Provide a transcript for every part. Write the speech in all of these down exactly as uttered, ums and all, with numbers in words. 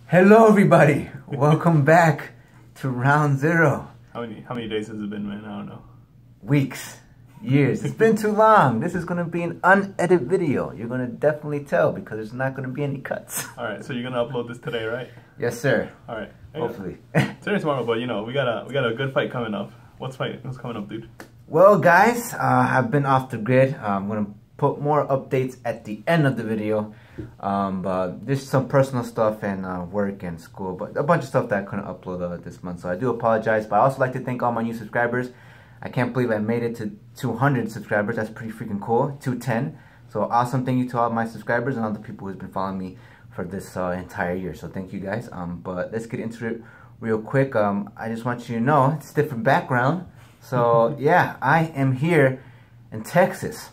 Hello, everybody. Welcome back to round zero. How many how many days has it been, man? I don't know. Weeks, years. It's been too long. This is gonna be an unedited video. You're gonna definitely tell because there's not gonna be any cuts. All right, so you're gonna upload this today, right? Yes, sir. All right. Hopefully. Today, tomorrow, but you know we got a we got a good fight coming up. What's fight? What's coming up, dude? Well, guys, uh, I've been off the grid. Uh, I'm gonna put more updates at the end of the video. Um, but there's some personal stuff and uh, work and school, but a bunch of stuff that I couldn't upload uh, this month. So I do apologize. But I also like to thank all my new subscribers. I can't believe I made it to two hundred subscribers. That's pretty freaking cool. two ten. So awesome. Thank you to all my subscribers and all the people who's been following me for this uh, entire year. So thank you guys. Um, but let's get into it real quick. Um, I just want you to know it's a different background. So yeah, I am here in Texas.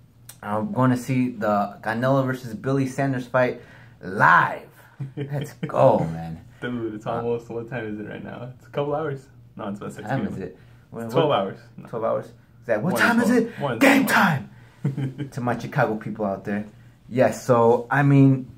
I'm going to see the Canelo versus Billy Saunders fight live. Let's go, man. Dude, it's almost, uh, what time is it right now? It's a couple hours. No, it's about six. What time is it? It's twelve what, hours. No. twelve hours? Is that, what One time is it? One Game time! To my Chicago people out there. Yes, so, I mean,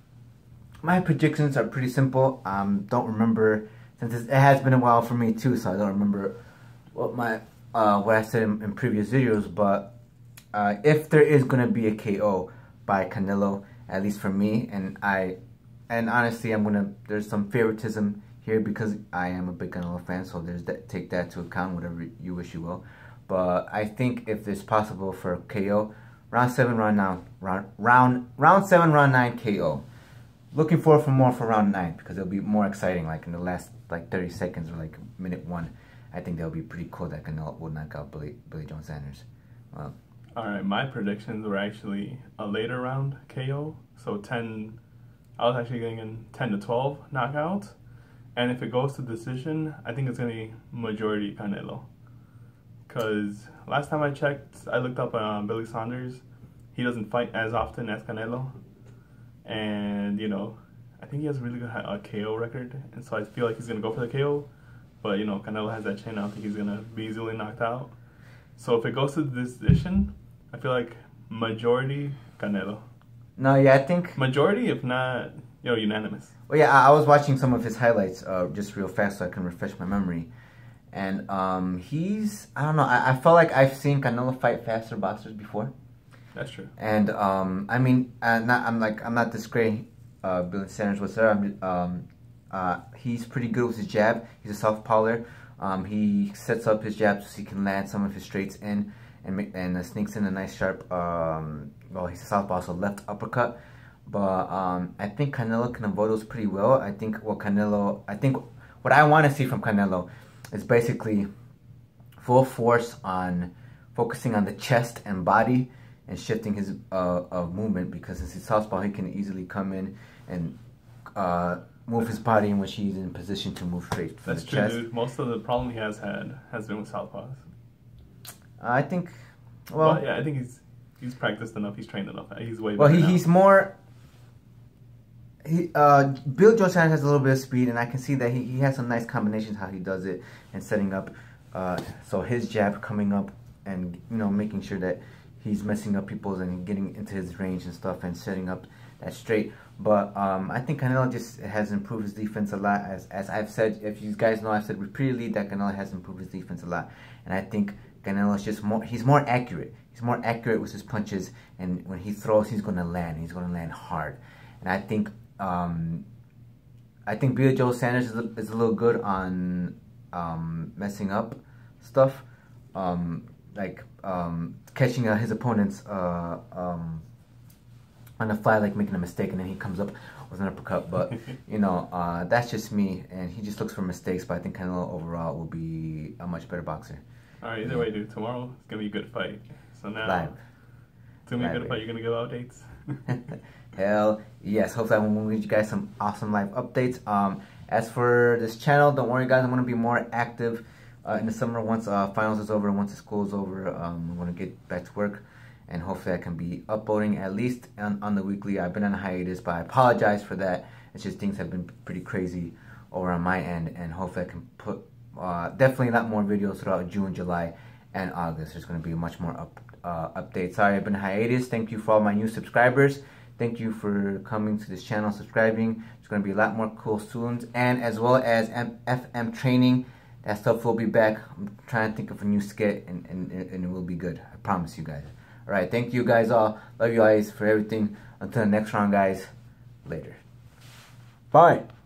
my predictions are pretty simple. Um, don't remember, since it has been a while for me too, so I don't remember what my, uh, what I said in, in previous videos, but Uh, if there is going to be a K O by Canelo, at least for me, and I, and honestly, I'm going to, there's some favoritism here because I am a big Canelo fan, so there's that, take that to account, whatever you wish you will. But I think if it's possible for a K O, round seven, round nine, round, round, round seven, round nine K O. Looking forward for more for round nine because it'll be more exciting, like in the last like thirty seconds or like minute one. I think that'll be pretty cool that Canelo will knock out Billy, Billy Joe Saunders. Well, Alright, my predictions were actually a later round K O. So ten, I was actually getting ten to twelve knockouts. And if it goes to decision, I think it's going to be majority Canelo. Because last time I checked, I looked up uh, Billy Saunders. He doesn't fight as often as Canelo. And, you know, I think he has a really good uh, K O record. And so I feel like he's going to go for the K O. But, you know, Canelo has that chin. I don't think he's going to be easily knocked out. So if it goes to the decision, I feel like majority Canelo. No, yeah, I think majority, if not, you know, unanimous. Well, yeah, I, I was watching some of his highlights uh, just real fast so I can refresh my memory, and um, he's I don't know. I, I felt like I've seen Canelo fight faster boxers before. That's true. And um, I mean, I'm not. I'm like I'm not disgracing uh, Billy Sanders whatsoever. I'm, um, uh, he's pretty good with his jab. He's a southpawler. Um, he sets up his jabs so he can land some of his straights in and make, and uh, sneaks in a nice sharp, um, well, he's a southpaw, so left uppercut. But um, I think Canelo can avoid those pretty well. I think what Canelo, I think what I want to see from Canelo is basically full force on focusing on the chest and body and shifting his uh, uh, movement, because since he's southpaw, he can easily come in and uh, move his body in which he's in position to move straight from That's the true, chest. dude. Most of the problem he has had has been with southpaws. I think, well, well, yeah, I think he's he's practiced enough. He's trained enough. He's way better well. He, now. he's more. He uh, Bill Joe Sanders has a little bit of speed, and I can see that he, he has some nice combinations how he does it and setting up. Uh, so his jab coming up and you know making sure that he's messing up people's and getting into his range and stuff and setting up that straight. But um, I think Canelo just has improved his defense a lot. As as I've said, if you guys know, I've said repeatedly that Canelo has improved his defense a lot, and I think Canelo's just more, he's more accurate. He's more accurate with his punches, and when he throws, he's going to land. He's going to land hard. And I think, um, I think Billy Joe Sanders is a, is a little good on um, messing up stuff, um, like um, catching uh, his opponents uh, um, on the fly, like making a mistake, and then he comes up with an uppercut. But you know, uh, that's just me, and he just looks for mistakes. But I think Canelo overall will be a much better boxer. Alright, either way, dude, tomorrow it's going to be a good fight. So now, Live. it's going to be a good fight. You're going to give out dates? Hell yes. Hopefully I will give you guys some awesome live updates. Um, as for this channel, don't worry guys, I'm going to be more active uh, in the summer once uh, finals is over and once the school is over. Um, I'm going to get back to work, and hopefully I can be uploading at least on, on the weekly. I've been on a hiatus, but I apologize for that. It's just things have been pretty crazy over on my end, and hopefully I can put Uh, definitely a lot more videos throughout June, July, and August. There's going to be much more up, uh, updates. Sorry, I've been hiatus. Thank you for all my new subscribers. Thank you for coming to this channel, subscribing. There's going to be a lot more cool students, and as well as F M training. That stuff will be back. I'm trying to think of a new skit, and, and, and it will be good. I promise you guys. Alright, thank you guys all. Love you guys for everything. Until the next round, guys. Later. Bye.